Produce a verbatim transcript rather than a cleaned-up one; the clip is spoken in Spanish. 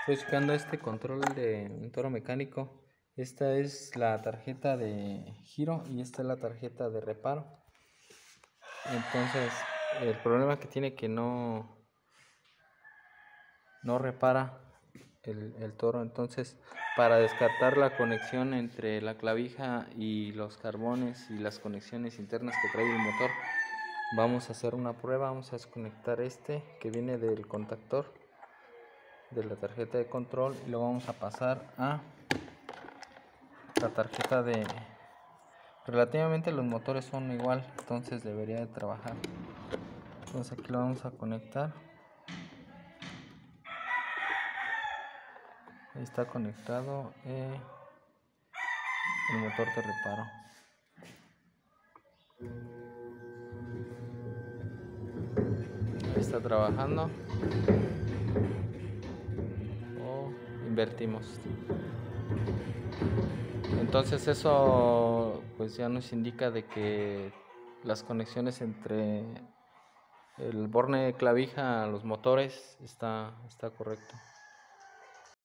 Estoy checando este control de un toro mecánico. Esta es la tarjeta de giro y esta es la tarjeta de reparo. Entonces, el problema que tiene que no, no repara el, el toro. Entonces, para descartar la conexión entre la clavija y los carbones y las conexiones internas que trae el motor, vamos a hacer una prueba. Vamos a desconectar este que viene del contactor de la tarjeta de control y lo vamos a pasar a la tarjeta de... Relativamente los motores son igual, entonces debería de trabajar. Entonces aquí lo vamos a conectar. Ahí está conectado eh, el motor de reparo. Ahí está trabajando. O invertimos. Entonces eso pues ya nos indica de que las conexiones entre el borne de clavija a los motores está, está correcto.